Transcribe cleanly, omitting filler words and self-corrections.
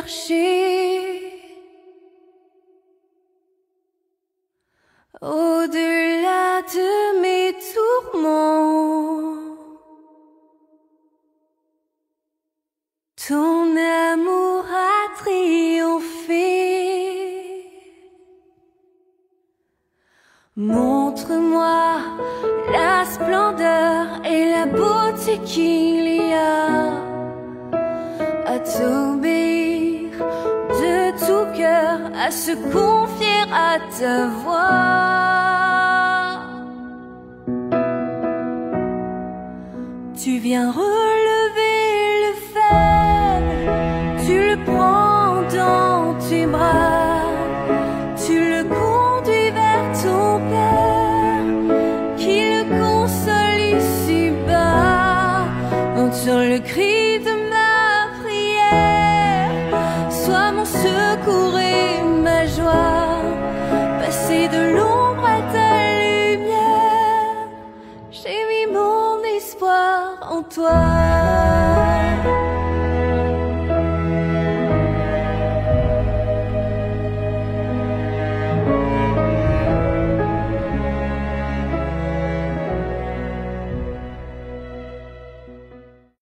chercher au-delà de mes tourments. Ton amour a triomphé. Montre-moi la splendeur et la beauté qu'il y a à t'obéir de tout cœur, à se confier à ta voix. Tu viens relever le faible, tu le prends dans tes bras, tu le conduis vers ton Père, qui le console ici-bas. Entends le cri de ma prière, sois mon secours et ma joie, passer de l'ombre à ta lumière, j'ai mis mon espoir en toi.